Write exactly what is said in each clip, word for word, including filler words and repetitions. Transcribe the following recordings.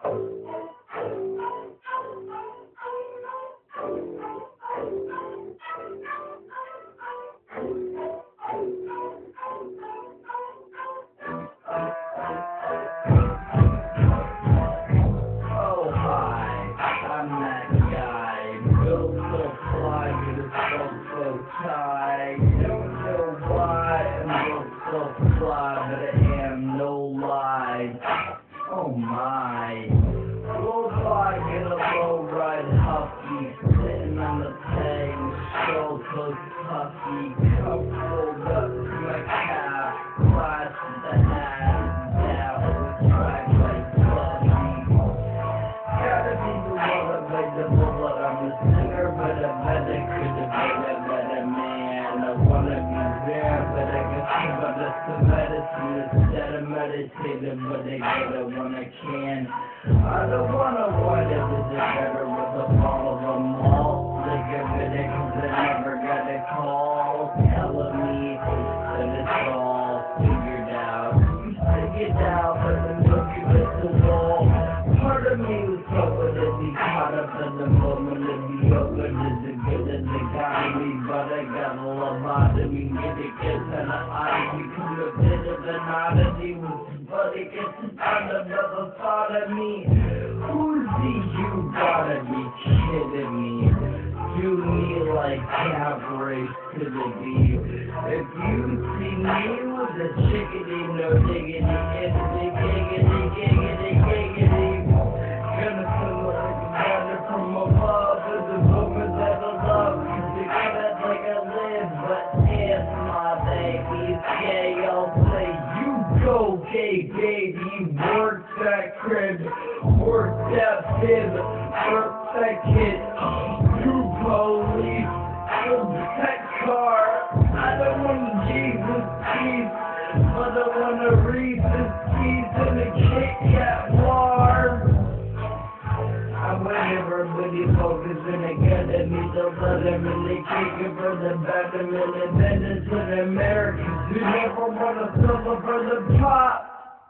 I don't know why I'm so fly, but I am no lie. Oh my. Low fly, get a low ride huffy, sitting on the peg, so close puffy, cup rolled up to my calf, glass at the hat, down with track like fluffy. Gotta be the one that made the bullet, I'm a singer, but I bet I could have been a better man. I wanna be there, but I guess I'm gonna some medicine instead of meditating, but I get it when I can. I don't wanna wind up as a better with a bottle of malt. Like a minute, cause I never got a call telling me that it's all figured out. You stick it out, but then looking at the wall. Part of me was hoping to be caught up in the moment and be open as the good as the economy, but I got a lobotomy, get it gets an oddity, become a bit of an oddity with somebody gets on another thought of me. Who's the you gotta be kidding me? Do me like calf race to the deep. If you see me with a chickadee, no diggity, giggity, giggity, giggity, giggity. Gonna feel like a matter from above. There's a woman that I love, cause they got it like I live. But if my baby's gay, I'll say, you go gay, baby. Work that crib, work that bib, work that kid. You police, build that car. I don't want Jesus peace, but I wanna read this piece in a Kit Kat bar. I want everybody focusing together, need to let them in the kick it for the better independence of the Americans who never want to suffer for the pop.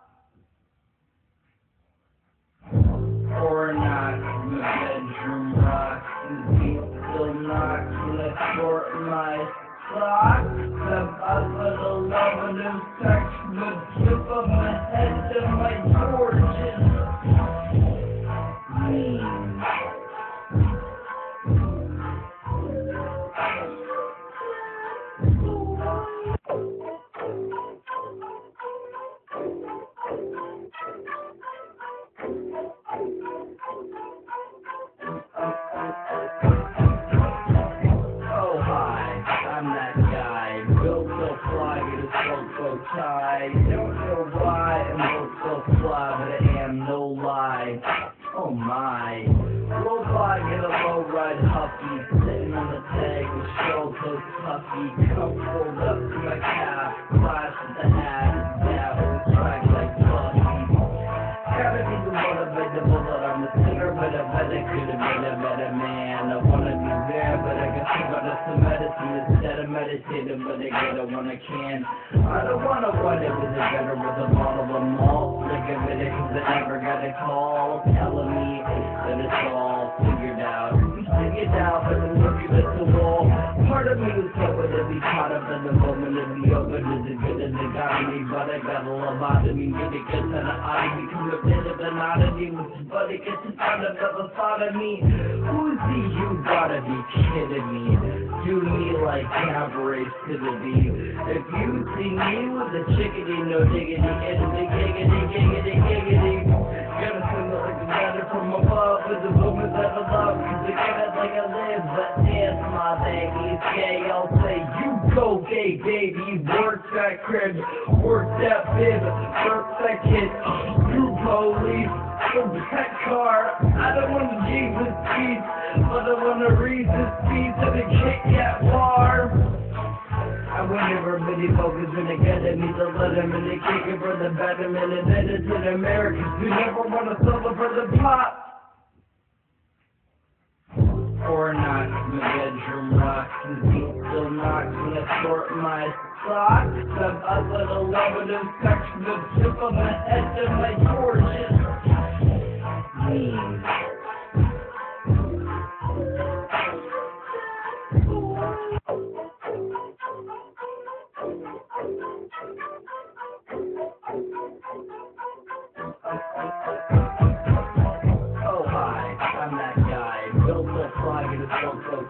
Or not, the bedroom rocks, and beat still knocks when I short my socks. I'm out for the love of them sex, but tip of my head to my Georgian. Mean. I don't know why I'm so fly, but I am no lie. Oh my. Low fly, get a low ride huffy, sitting on the tag with show close puffy, cup rolled up to my calf, glass at the hat, down with track like fluffy. Gotta be the one that made the bullet, I'm a singer, but I bet I could have been a better man. I wanna be there, but I guess I'm gonna some medicine instead of meditating, but I get it when I can. I don't wanna wind up as a better with a bottle of malt. Like a minute, cause I never got a call telling me that it's all figured out. You stick it out, but then looking at the wall. Part of me was hoping to be caught up in the moment and be open as the good as the economy, but I got a lobotomy, get it gets an oddity, become a bit of an oddity with somebody gets on another thought of me. Who's the you gotta be kidding me? Do me like calf race to the deep. If you see me with a chickadee, no diggity, giggity, giggity, giggity, giggity. Gonna sing it like a matter from above with the woman that I love, cause they got it like I live. But if my baby's gay, I'll say, you go gay, baby. Work that crib, work that bib, work that kid. You police, build that car. I don't want a Jesus piece, but I wanna read this piece in a Kit Kat bar. I want everybody focusing together, need to let them in the kick it for the betterment and then it's in Americans who never want to suffer for the pop. Or not, the bedroom rocks and beat still knocks when I short my socks. I'm up with a love of them sex, the tip of my head to my Georgian.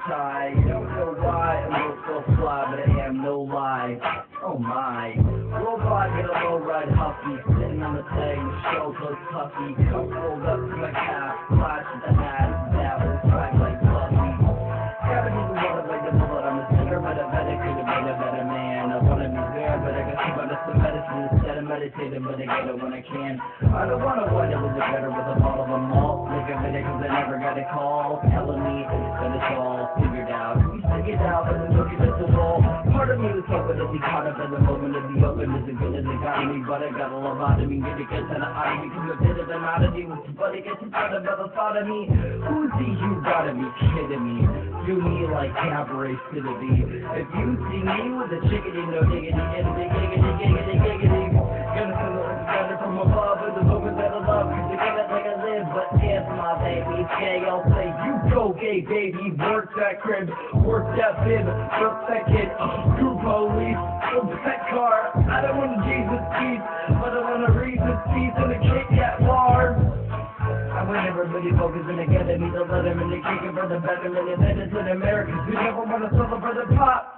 tight. Don't know why I'm real so fly, but I am no lie. Oh my. Robot get a low ride huffy, sitting on the tag, show close puffy, cup rolled up to my calf, flash at the hat, that was swag like Fluffy. Haven't even wanted like the bullet, I'm a sinner, but I bet I could have been a better man. I wanna be there, but I got some better some medicine instead of meditating, but I get it when I can. I don't wanna wind up with a better with a bottle of malt, like a minute cause I never got a call, telling me that it's all figured out. We stick it out and then look at the wall. Part of me was hoping to be caught up in the moment of the open as good as it got me, but I got a lobotomy, get it gets an oddity, because I did it an oddity, but it gets inside of the thought of me. Who's the you gotta be kidding me? Do me like cabaret city. If you see me with a chickadee, no diggity, giggity, giggity, giggity, giggity, gonna feel it better from above with the woman that I love, cause you get it like I live, but if my baby's gay, I'll say you go gay, baby, work that crib, work that bib, work that kid, screw police, go that car. I don't want a Jesus piece, but I want a reason piece and a Kit Kat bar. I want everybody focusing together, me to let them in the kicking for the betterment of innocent Americans who never want to suffer for the pop.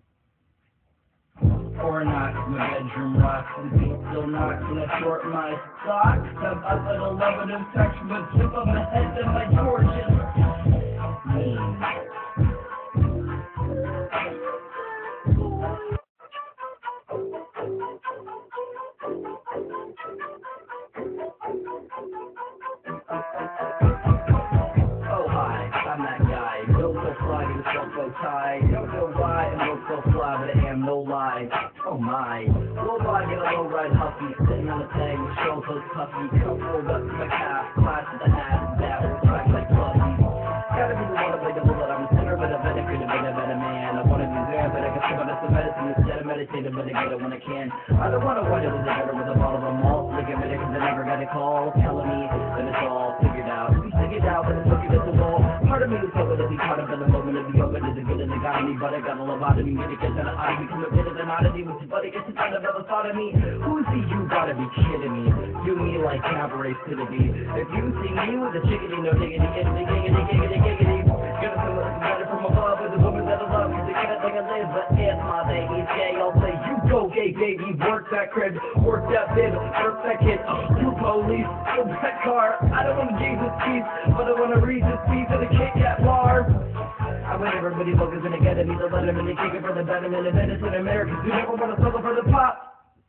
Or not, my bedroom rocks, the beat still knocks, and I short my socks. I'm up at eleven and sex, but tip of my head and my torches. Mean. Oh hi, I'm that guy, built so fly, get a so tie. Don't know why I'm built so fly, but I am no lie. Oh my, robot get a low ride huffy, sitting on the tag, show so puffy, cup rolled up to my calf, class at the hat, that was swag like Fluffy. Gotta be the one to play the bullet, I'm a sinner, but I bet I could have been a better man. I wanna be there, but I got some of the medicine instead of meditating, but I get it when I can. I don't wanna wind up with a better with a bottle of malt, like a minute cause I never got a call, telling me that it's all figured out. We stick it out, but it's looking at the wall. Part of me was hoping to be caught up in the moment of the open as good as it got me, but I got a lobotomy, get it gets an oddity, become a bit of an oddity, with but it gets inside of the thought of me. Who's the you gotta be kidding me? Do me like cabaret city. If you see me with a chickadee, no diggity, giggity, giggity, giggity, giggity, gonna feel it better from above with the woman that I love, cause they get it like I live, but if my baby's gay, I'll say you go gay, baby, work that crib, work that bib, work that kid, screw police, go that car. I don't want a Jesus piece, but I want a Reese's piece and a Kit Kat bar. I want everybody focusing together, me to let them in the kicking for the betterment of innocent Americans who never want to suffer for the pop.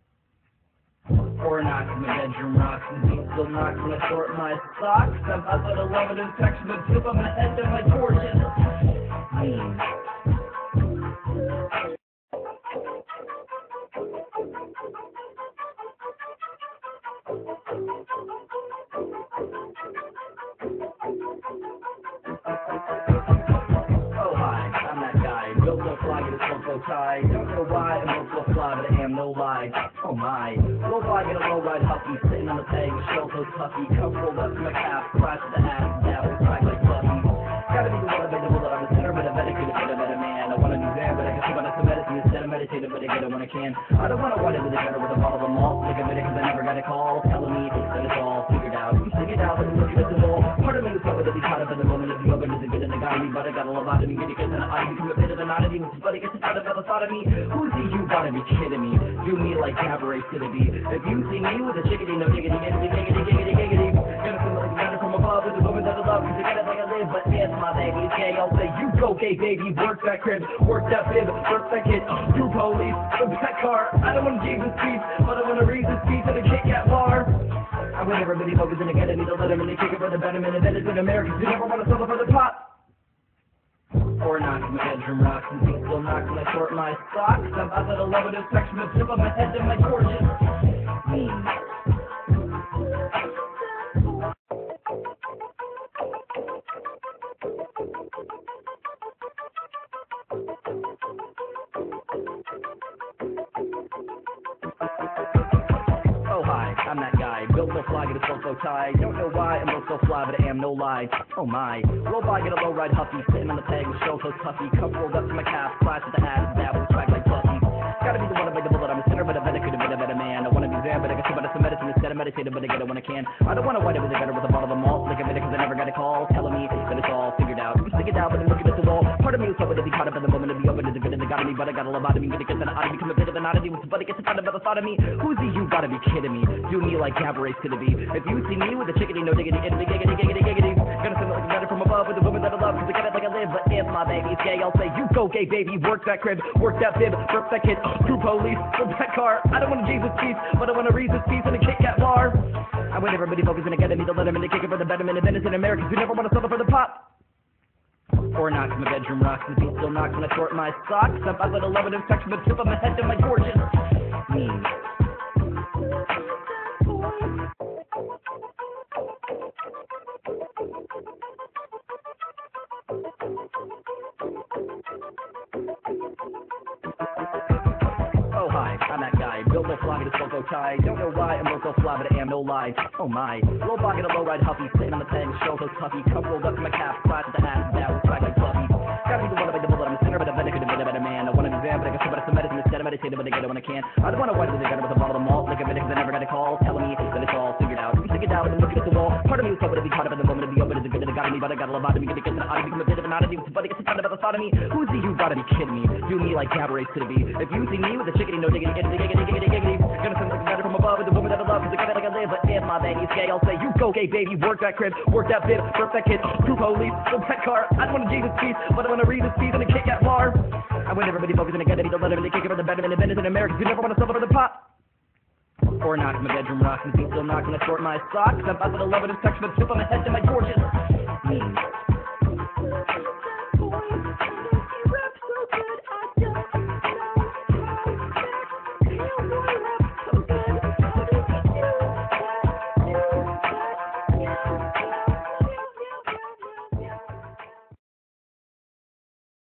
Or not, my bedroom rocks, the beat still knocks, and I short my socks. I'm up at eleven and sex, but tip on my head and my torches. Mean. Tie. Don't know why I'm built so fly, but I am no lie. Oh my, robot get a low ride huffy, sitting on the tag, shell so puffy, cup rolled up to my calf, flash at the hat, that was swag like Fluffy. Gotta be the one to make the bullet, I'm a sinner, but I bet I could have been a better man. I wanna be there, but I got some of the medicine instead of meditating, but I get it when I can. I don't wanna wind up with a better with a bottle of malt, like a minute cause I never got a call, telling me that it's all figured out. We stick it out, but looking at the wall. Part of me was hoping to be caught up in the moment of the open as good as it got me, but I got a lobotomy, get it gets an oddity, become a bit of an oddity, but it gets inside of the thought of me. Who's the you gotta be kidding me? Do me like cabaret city. If you see me with a chickadee, no diggity, giggity, giggity, giggity, giggity, gonna feel like better from above with the woman that I love, cause I get it like I live, but if my baby's gay, I'll say you go gay, baby, work that crib, work that bib, work that kid, screw police, go that car. I don't want a Jesus piece, but I want a Reese's piece and a Kit Kat bar. I want everybody focusing together, me to let them in the kicking for the betterment of innocent Americans who never want to suffer for the pop. Or not, my bedroom rocks, and beat still knocks, and I short my socks. I'm up at eleven and sex, but tip on my head and my torches. Mean. I'm that guy, built so fly, get a so tie. Don't know why I'm built so fly, but I am no lie. Oh my, robot get a low ride huffy, sitting on the tag with show so puffy, cup rolled up to my calf, flash at the hat, that was swag like Fluffy. Gotta be the one to make the bullet, I'm a sinner, but I bet I could have been a better man. I wanna be there, but I got some medicine medicine instead of meditating, but I get it when I can. I don't wanna wind up with a better with a bottle of malt, like a minute cause I never got a call, telling me that it's all figured out. Stick it down, but I'm looking at the wall. Part of me was hoping to be caught up in the moment, to be open to the good and the God of me, but I got a lobotomy, gonna get that out of me, become a bit of an oddity, with somebody gets a kind of the thought of me. Who's he? You gotta be kidding me. Do me like cabarets could it be? If you see me with a chickadee, no diggity, giggity, giggity, giggity, giggity, gonna send it like a letter from above with a woman that I love, cause I got it like I live. But if my baby's gay, I'll say, you go gay baby, work that crib, work that bib, work that kid, through police, flip that car. I don't want a Jesus piece, but I want a Reese's piece and a Kit Kat bar. I want everybody focusing to get me, to let them in, to kick it for the betterment of innocent Americans who never want to suffer for the pop. Or knocks, my bedroom rocks, the beat still knocks when I short my socks. I'm about to love it, touch from the tip of my head to my gorgeous knees. Oh hi, I'm that guy, built no fly, just loco tie. Don't know why I'm loco fly, but I am no lie. Oh my, low pocket, a low ride huffy, sitting on the peg, show so toughy, cup rolled up to my calf, side to the ass, that was crack like fluffy. Gotta be the one to make the bullet, I'm a sinner, but a better could have been a better man. I want to be bad, but I got somebody some medicine instead of meditating, but I get it when I can. I don't want to wipe it together with a bottle of malt, like a minute, cause I never got a call, telling me that it's all figured out. I'm sticking down and I'm looking at the wall. Part of me was hoping to be caught up in the moment, to be open to the good and the God of me, but I got a lobotomy, gonna get that out of me, become a bit of an oddity, with somebody gets a kind of the thought of me. Who's he? You gotta be kidding me. Do me like cabarets could it be? If you see me with a chickadee, no diggity, giggity, giggity, giggity, giggity, gonna send like a letter from above with a woman that I love, cause I got it like I live. But if my baby's gay, I'll say, you go gay baby, work that crib, work that bib, work that kid, through police, flip that car. I don't want a Jesus piece, but I want a Reese's piece and a Kit Kat bar. I want everybody focusing to get me, to let them in, to kick it for the betterment of innocent Americans who never want to suffer for the pop. Or knocks, my bedroom rocks, the beat still knocks when I short my socks. I'm about to love it, touch from the tip of my head to my gorgeous knees.